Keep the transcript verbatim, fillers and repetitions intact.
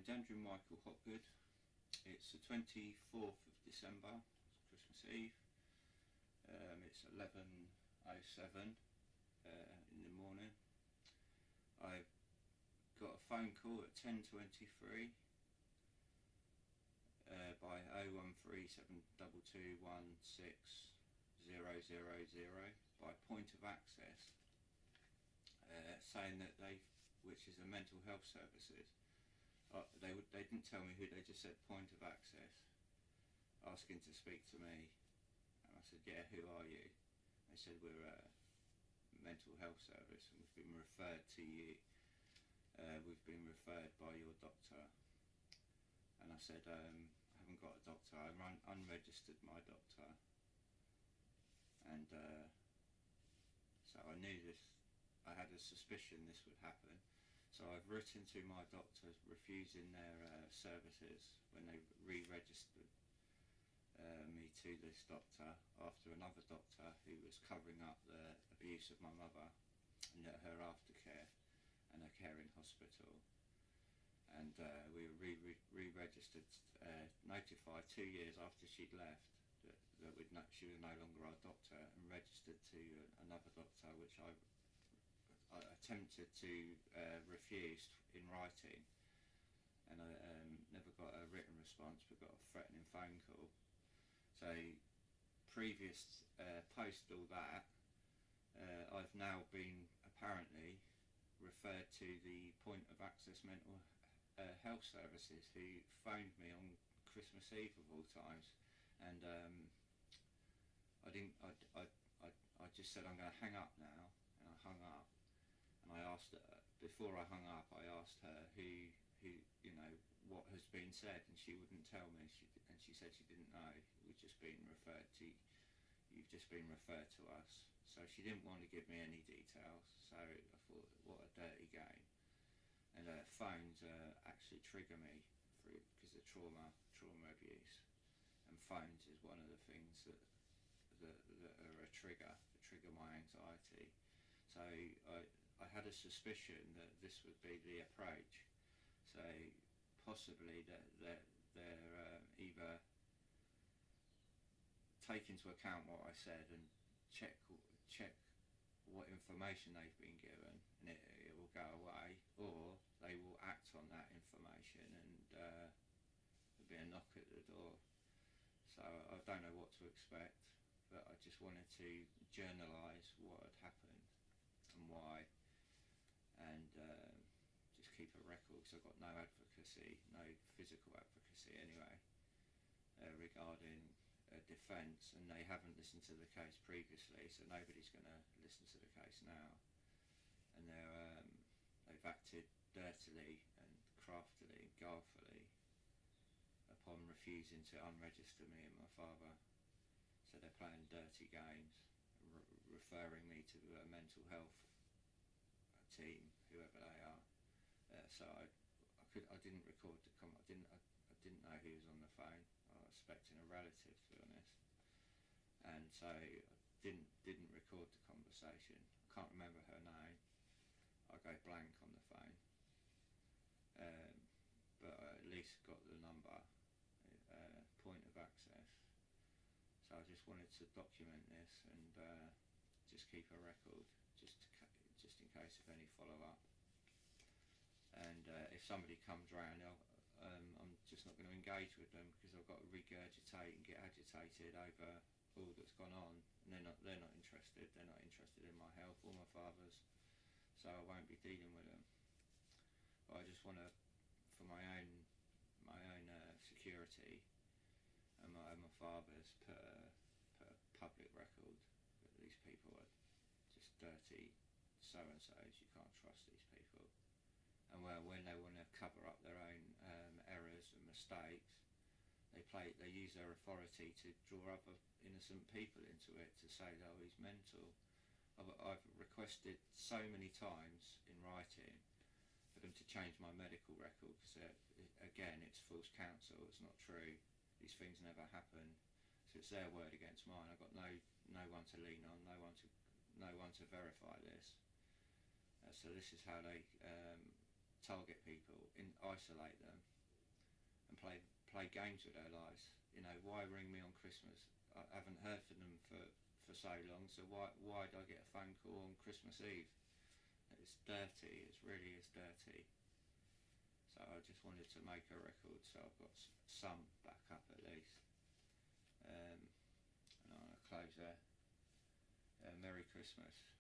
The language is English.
Andrew Michael Hopgood. It's the twenty-fourth of December, it's Christmas Eve. Um, it's eleven oh seven uh, in the morning. I got a phone call at ten twenty-three uh, by oh one three seven two two one six zero zero zero by point of access, uh, saying that they, which is a mental health services, uh, they would they didn't tell me who, they just said point of access, asking to speak to me, and I said, yeah, who are you? They said, we're a mental health service and we've been referred to you, uh, we've been referred by your doctor. And I said, um, I haven't got a doctor, I'm un unregistered my doctor. And uh, so I knew this, I had a suspicion this would happen. So I've written to my doctor refusing their uh, services when they re-registered uh, me to this doctor after another doctor who was covering up the abuse of my mother and her aftercare and her care in hospital. And uh, we were re-registered, re re uh, notified two years after she'd left that, that we'd no, she was no longer our doctor, and registered to another doctor, which I, I attempted to uh, refuse in writing, and I um, never got a written response but got a threatening phone call. So previous uh, post all that, uh, I've now been apparently referred to the point of access mental uh, health services, who phoned me on Christmas Eve of all times, and um, I didn't. I, I, I, I just said I'm going to hang up now, and I hung up. And I asked her, before I hung up, I asked her who, who, you know, what has been said, and she wouldn't tell me. She, and she said she didn't know. We've just been referred to. You've just been referred to us. So she didn't want to give me any details. So I thought, what a dirty game. And uh, phones uh, actually trigger me because of trauma, trauma abuse. And phones is one of the things that that, that are a trigger, that trigger my anxiety. So I. I had a suspicion that this would be the approach. So possibly that they're, they're uh, either take into account what I said and check check what information they've been given, and it, it will go away, or they will act on that information and uh, there'll be a knock at the door. So I don't know what to expect, but I just wanted to journalise what had happened and why, and uh, just keep a record, because I've got no advocacy, no physical advocacy anyway, uh, regarding a defence, and they haven't listened to the case previously, so nobody's going to listen to the case now. And they're, um, they've acted dirtily and craftily and guilefully upon refusing to unregister me and my father. So they're playing dirty games, re referring me to a mental health team, whoever they are. Uh, so I, I could, I didn't record the com. I didn't, I, I didn't know who was on the phone. I was expecting a relative, to be honest, and so I didn't didn't record the conversation. I can't remember her name. I go blank on the phone, um, but I at least got the number, uh, point of access. So I just wanted to document this and uh, just keep a record, just to just in case of any follow-up. And uh, if somebody comes round, I'll, um, I'm just not going to engage with them, because I've got to regurgitate and get agitated over all that's gone on, and they're not, they're not interested, they're not interested in my health or my father's, so I won't be dealing with them. But I just want to, for my own, my own uh, security and my, and my father's, put a, put a public record that these people are just dirty so-and-sos, you can't trust these people. And well, when they want to cover up their own um, errors and mistakes, they play, they use their authority to draw other innocent people into it, to say, oh, he's mental. I've, I've requested so many times in writing for them to change my medical record, because again, it's false counsel, it's not true, these things never happen, so it's their word against mine. I've got no no one to lean on, no one to no one to verify this. Uh, so this is how they um, target people, in, isolate them, and play play games with their lives. You know, why ring me on Christmas? I haven't heard from them for, for so long, so why why did I get a phone call on Christmas Eve? It's dirty, it really is dirty. So I just wanted to make a record so I've got some backup at least. Um, and I'm going to close there. Uh, Merry Christmas.